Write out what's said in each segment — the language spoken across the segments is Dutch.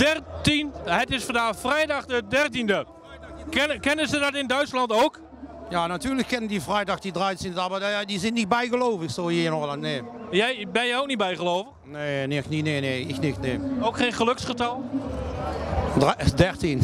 13. Het is vandaag vrijdag de 13e. Kennen ze dat in Duitsland ook? Ja, natuurlijk kennen die vrijdag die 13, maar die zijn niet bijgelovig zo hier in Holland, nee. Ben jij ook niet bijgelovig? Nee, ik niet, nee. Ook geen geluksgetal? 13.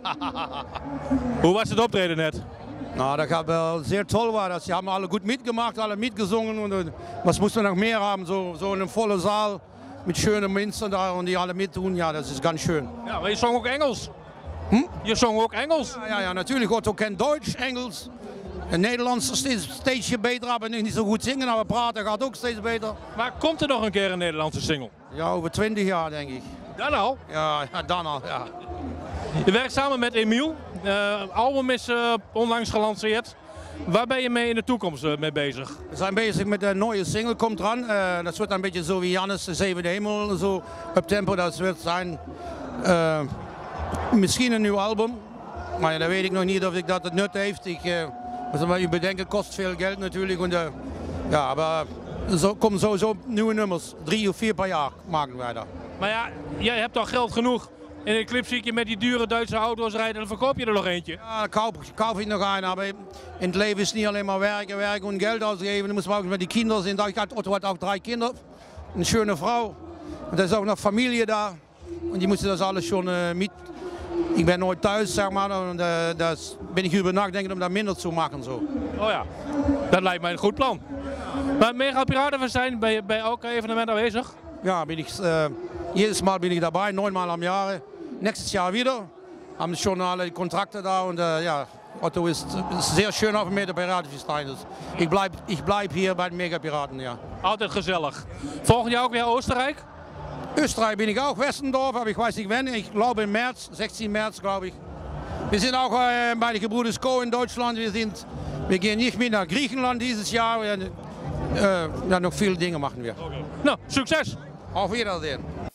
Hoe was het optreden net? Nou, dat gaat wel zeer toll war. Sie haben alle gut mitgemacht, alle mitgesungen und was muss man noch mehr haben? So eine volle Saal mit schönen Menschen da und die alle mittun, ja, das ist ganz schön. Ja, maar je zong ook Engels. Je zong ook Engels. Ja, natuurlijk. Otto kent Duits, Engels. Het Nederlands is steeds beter, maar niet zo goed zingen, maar praten gaat ook steeds beter. Maar komt er nog een keer een Nederlandse single? Ja, over 20 jaar denk ik. Dan al? Ja, dan al, ja. Je werkt samen met Emiel. Album is onlangs gelanceerd. Waar ben je mee in de toekomst mee bezig? We zijn bezig met een nieuwe single, komt eraan. Dat wordt een beetje zo wie Jannes, de Zevende Hemel, zo op tempo. Dat wordt zijn misschien een nieuw album. Maar ja, dan weet ik nog niet of ik dat het nut heeft. Je bedenken kost veel geld natuurlijk. En, ja, maar er komen sowieso nieuwe nummers. 3 of 4 per jaar maken wij dat. Maar ja, jij hebt al geld genoeg. In de clip zie ik je met die dure Duitse auto's rijden, dan verkoop je er nog eentje. Ja, dan kauf ik nog een. Maar in het leven is niet alleen maar werken en geld uitgeven. Dan moet je ook met die kinderen zijn. Otto had ook 3 kinderen. Een schöne vrouw. En er is ook nog familie daar. En die moeten dat alles schon met. Ik ben nooit thuis, zeg maar. En daar ben ik over nadenken om dat minder te maken. Zo. Oh ja, dat lijkt mij een goed plan. Maar Mega Piraten zijn bij elk evenement aanwezig? Ja, jedes Mal bin ich dabei, 9 Mal am Jahr. Nächstes Jahr wieder. Haben schon alle Kontrakte da und ja, Otto ist sehr schön auf dem Mega Piratenfestijn. Dus ich bleib hier bei den Mega Piraten, ja. Altijd gezellig. Volgend jaar ook weer Oostenrijk? Österreich bin ich auch, Westendorf, aber ich weiß nicht wann. Ich glaube im März, 16. März, glaube ich. Wir sind auch bei den Gebrüders Co. in Deutschland. Wir gehen nicht mit nach Griechenland dieses Jahr. Ja, noch viele Dinge machen wir. Okay. Nou, succes! Auf Wiedersehen.